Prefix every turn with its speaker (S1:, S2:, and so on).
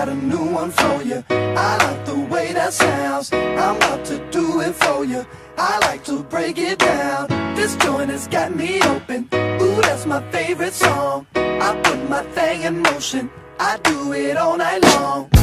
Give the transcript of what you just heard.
S1: got a new one for you. I like the way that sounds. I'm about to do it for you. I like to break it down. This joint has got me open. Ooh, that's my favorite song. I put my thing in motion. I do it all night long.